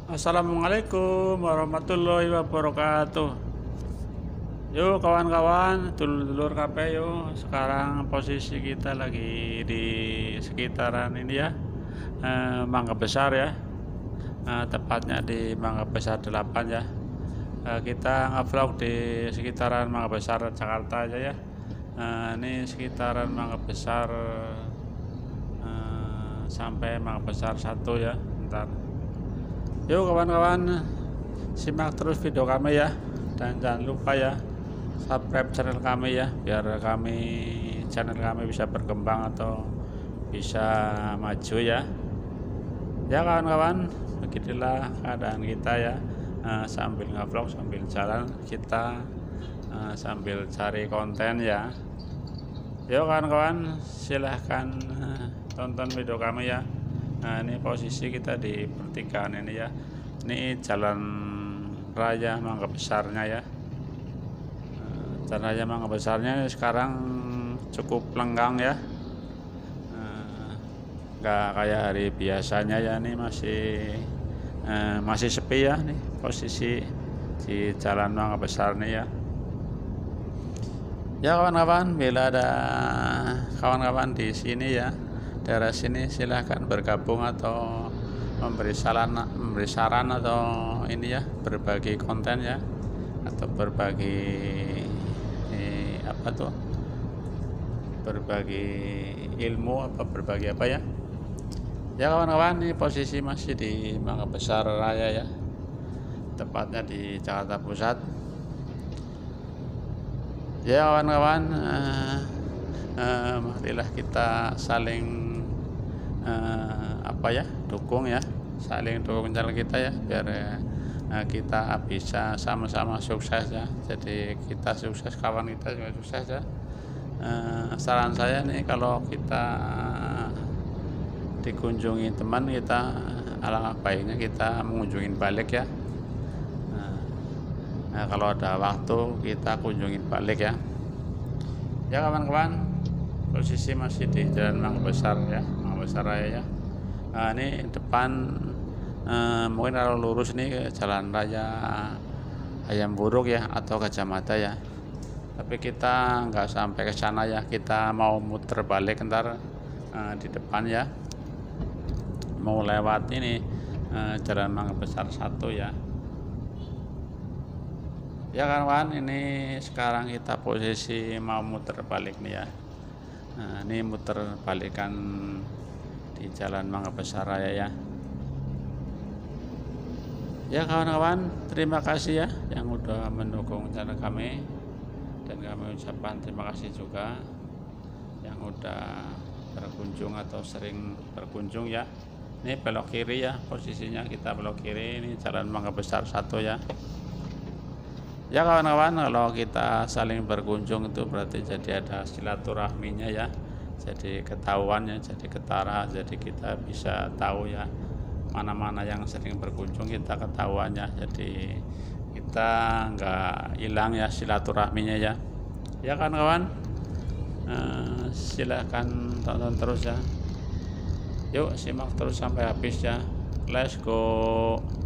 Assalamualaikum warahmatullahi wabarakatuh. Yuk kawan-kawan, dulur-dulur KP yuk. Sekarang posisi kita lagi di sekitaran ini ya, Mangga Besar ya. Tepatnya di Mangga Besar 8 ya. Kita ngevlog di sekitaran Mangga Besar Jakarta aja ya. Ini sekitaran Mangga Besar sampai Mangga Besar 1 ya. Ntar yuk kawan-kawan, simak terus video kami ya, dan jangan lupa ya subscribe channel kami ya, biar channel kami bisa berkembang atau bisa maju ya. Ya kawan-kawan, begitulah keadaan kita ya, sambil ngevlog sambil jalan kita, sambil cari konten ya. Yuk kawan-kawan, silahkan tonton video kami ya. Nah, ini posisi kita di pertigaan ini ya. Ini jalan raya Mangga Besarnya ya. Jalan raya Mangga Besarnya sekarang cukup lenggang ya. Nggak kayak hari biasanya ya. Ini masih sepi ya. Nih posisi di jalan Mangga Besar nih ya. Ya kawan-kawan, bila ada kawan-kawan di sini ya, daerah sini, silahkan bergabung atau memberi saran atau ini ya, berbagi konten ya, atau berbagi berbagi ilmu apa berbagi apa ya. Ya kawan-kawan, ini posisi masih di Mangga Besar Raya ya, tepatnya di Jakarta Pusat. Ya kawan-kawan, marilah kita saling dukung ya, saling dukung channel kita ya, biar kita bisa sama-sama sukses ya. Jadi kita sukses, kawan kita juga sukses ya. Saran saya nih, kalau kita dikunjungi teman kita, alangkah baiknya kita mengunjungi balik ya. Nah, kalau ada waktu kita kunjungin balik ya. Ya kawan-kawan, posisi masih di Jalan Mangga Besar ya, Mangga Besar Raya ya. Nah, ini depan mungkin kalau lurus nih ke Jalan Raya Ayam Buruk ya, atau Gajah Mada ya. Tapi kita nggak sampai ke sana ya, kita mau muter balik ntar di depan ya. Mau lewat ini Jalan Mangga Besar 1 ya. Ya kawan, ini sekarang kita posisi mau muter balik nih ya. Nah, ini muter balikan di Jalan Mangga Besar Raya ya. Ya kawan-kawan, terima kasih ya yang udah mendukung channel kami, dan kami ucapkan terima kasih juga yang udah berkunjung atau sering berkunjung ya. Ini belok kiri ya, posisinya kita belok kiri, ini Jalan Mangga Besar 1 ya. Ya kawan-kawan, kalau kita saling berkunjung itu berarti jadi ada silaturahminya ya, jadi ketahuan ya, jadi ketara, jadi kita bisa tahu ya mana-mana yang sering berkunjung, kita ketahuannya, jadi kita nggak hilang ya silaturahminya ya. Ya kawan-kawan, silahkan tonton terus ya. Yuk simak terus sampai habis ya. Let's go.